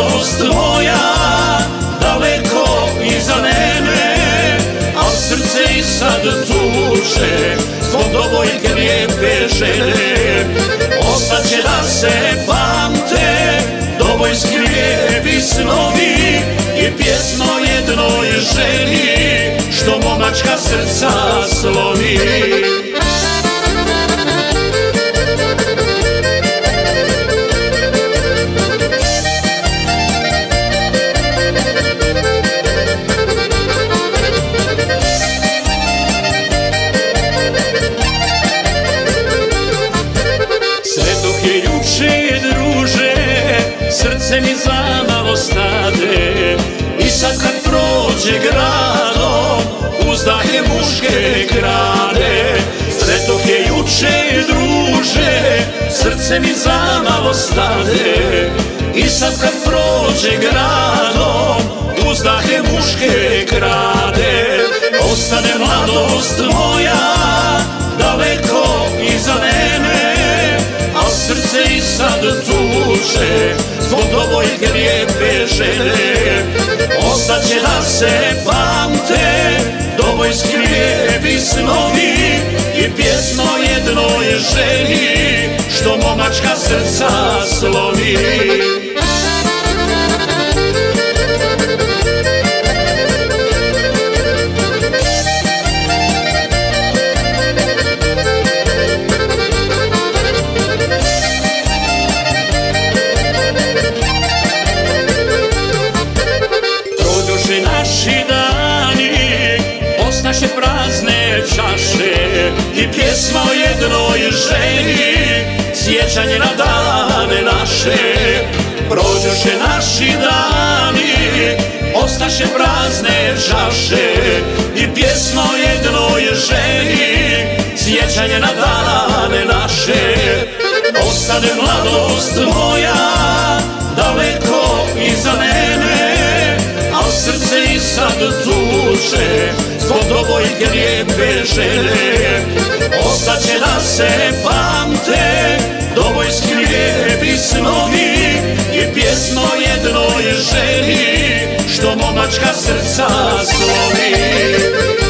mladost moja daleko iza mene, a srce i sad tuče zbog dovojke lijepe žene. Ostaće da se pamte dovojski lijepi snovi i pjesma o jednoj ženi što momačka srca slovi. Srce mi zamalo stade i sad kad prođe gradom uzdahe muške krade. Sretoh je juče druže, srce mi zamalo stade i sad kad prođe gradom uzdahe muške krade. Ostane mladost moja daleko iza mene, a srce i sad tuče zbog dovojke lijepe žene. Ostaće da se pamte dovojski lijepi snovi i pjesma o jednoj ženi što momačka srca slovi. Naši dani ostaše prazne čaše i pjesma o jednoj ženi, sjećanje na dane naše. Prođoše naši dani, ostaše prazne čaše i pjesma o jednoj ženi, sjećanje na dane naše. Ostane mladost moja daleko iza mene, a srce i sad tuče zbog dovojke lijepe žene. Ostaće da se pamte dovojski lijepi snovi i pjesma o jednoj ženi što momačka srca slovi.